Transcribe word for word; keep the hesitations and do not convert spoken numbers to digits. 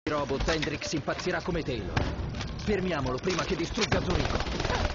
robot, Hendrix impazzirà come Taylor. Fermiamolo prima che distrugga Zurigo.